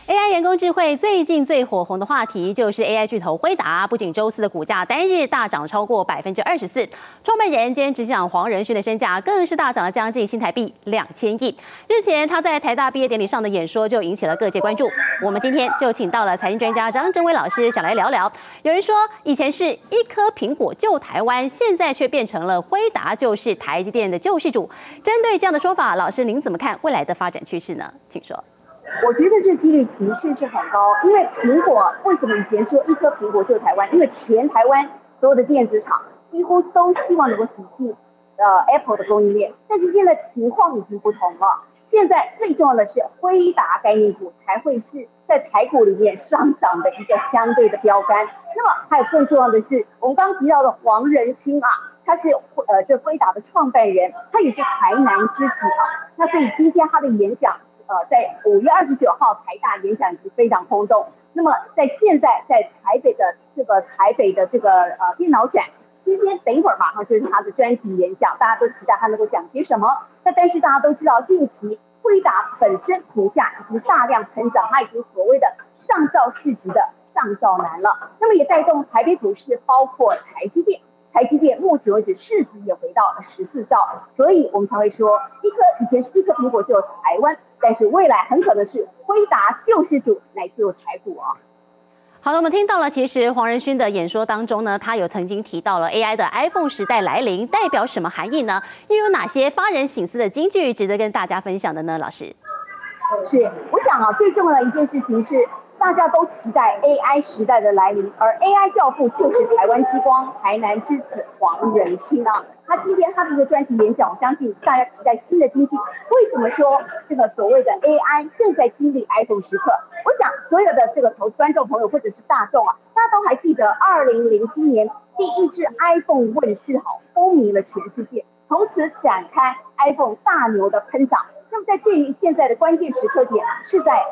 AI 人工智慧最近最火红的话题就是 AI 巨头辉达，不仅周四的股价单日大涨超过24%，创办人兼执行长黄仁勋的身价更是大涨了将近新台币2000亿。日前他在台大毕业典礼上的演说就引起了各界关注。我们今天就请到了财经专家张正威老师，想来聊聊。有人说以前是一颗苹果救台湾，现在却变成了辉达就是台积电的救世主。针对这样的说法，老师您怎么看未来的发展趋势呢？请说。 我觉得这几率的确是很高，因为苹果为什么以前说一颗苹果救台湾？因为全台湾所有的电子厂几乎都希望能够挤进Apple 的供应链，但是现在情况已经不同了。现在最重要的是辉达概念股才会是在台股里面上涨的一个相对的标杆。那么还有更重要的是，我们刚刚提到的黄仁勋啊，他是这辉达的创办人，他也是台南之子啊。那所以今天他的演讲。在5月29号台大演讲是非常轰动。那么在现在在台北的这个电脑展，今天等一会儿马上就是他的专题演讲，大家都期待他能够讲些什么。那但是大家都知道，近期辉达本身股价已经大量成长，它已经所谓的上兆市值的上兆男了。那么也带动台北股市，包括台积电目前为止市值也回到了14兆，所以我们才会说以前是一颗苹果救台湾，但是未来很可能是辉达救世主来救台股啊。 好了，我们听到了，其实黄仁勋的演说当中呢，他有曾经提到了 AI 的 iPhone 时代来临，代表什么含义呢？又有哪些发人省思的金句值得跟大家分享的呢？老师， 是，我想啊，最重要的一件事情是。大家都期待 AI 时代的来临，而 AI 教父就是台湾之光、台南之子黄仁勋啊。他今天他的一个专题演讲，我相信大家期待新的经济。为什么说这个所谓的 AI 正在经历 iPhone 时刻？我想所有的这个观众朋友或者是大众啊，大家都还记得2007年第一支 iPhone 问世后，风靡了全世界，从此展开 iPhone 大牛的喷涨。那么在介于现在的关键时刻点是在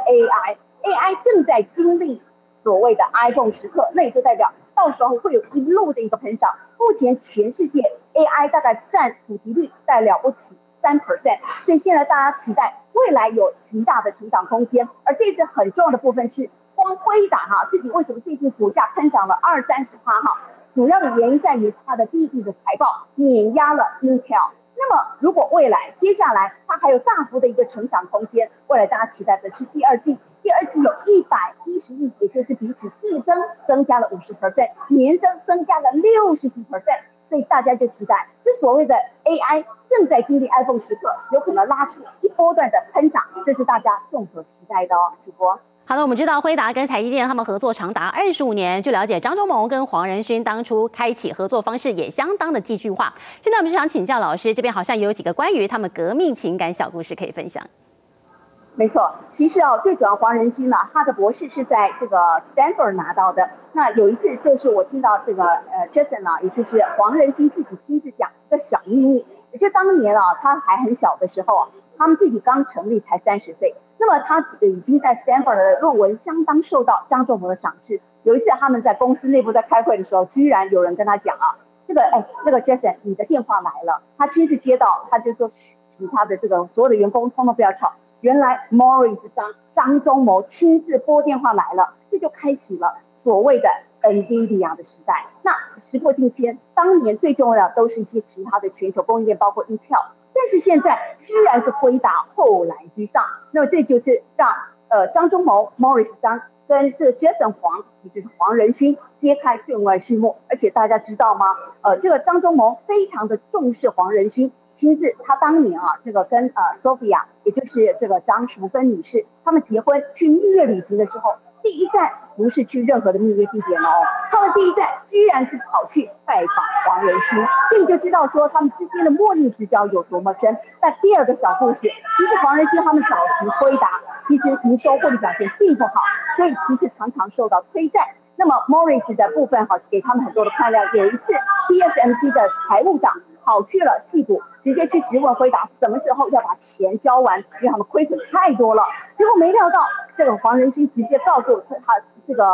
AI 正在经历所谓的 iPhone 时刻，那也就代表到时候会有一路的一个喷涨。目前全世界 AI 大概占普及率在了不起3%，所以现在大家期待未来有极大的成长空间。而这次很重要的部分是，光辉达自己为什么最近股价喷涨了20-30%主要的原因在于它的第一季的财报碾压了 Intel。那么如果未来接下来它还有大幅的一个成长空间，未来大家期待的是第二季有110亿，也就是比起季增加了50%，年增加了60几%，所以大家就期待这所谓的 AI 正在经历 iPhone 时刻，有可能拉出一波段的喷涨，这是大家众所期待的哦，主播。 好的，我们知道辉达跟台积电他们合作长达25年。据了解，张忠谋跟黄仁勋当初开启合作方式也相当的戏剧化。现在我们就想请教老师，这边好像也有几个关于他们革命情感小故事可以分享。 没错，其实最主要黄仁勋呢，他的博士是在这个 Stanford 拿到的。那有一次就是我听到这个Jason 啊，也就是黄仁勋自己亲自讲一个小秘密，也就当年他还很小的时候他们自己刚成立才30岁。那么他已经在 Stanford 的论文相当受到张忠谋的赏识。有一次他们在公司内部在开会的时候，居然有人跟他讲那个 Jason 你的电话来了。他亲自接到，他就说请他的这个所有的员工通通不要吵。原来 Morris 张忠谋亲自拨电话来了，这就开启了所谓的 NVIDIA 的时代。那时过境迁，当年最重要的都是一些其他的全球供应链，包括 Intel。但是现在居然是辉达后来居上，那么这就是让张忠谋 Morris 跟这 Jason 黄，也就是黄仁勋揭开卷外序幕。而且大家知道吗？这个张忠谋非常的重视黄仁勋，亲自他当年这个跟Sophia， 也就是这个张淑芬女士，他们结婚去蜜月旅行的时候，第一站不是去任何的蜜月地点他们第一站居然是跑去拜访黄仁勋，这你就知道说他们之间的莫逆之交有多么深。那第二个小故事，其实黄仁勋他们早期辉达其实营收获利表现并不好，所以其实常常受到催债。那么 Morris 的部分给他们很多的快乐。有一次 TSMC 的财务长跑去了矽谷，直接去质问辉达什么时候要把钱交完，因为他们亏损太多了。结果没料到，这个黄仁勋直接告诉他这个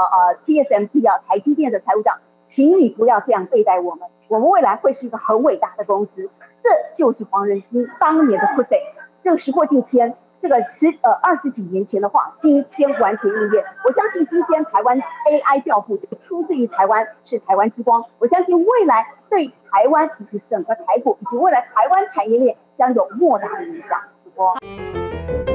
TSMC 台积电的财务长，请你不要这样对待我们，我们未来会是一个很伟大的公司。这就是黄仁勋当年的 push。这个时过境迁， 这个20几年前的话，今天完全应验。我相信今天台湾 AI 教父就出自于台湾，是台湾之光。我相信未来对台湾以及整个台股以及未来台湾产业链将有莫大的影响。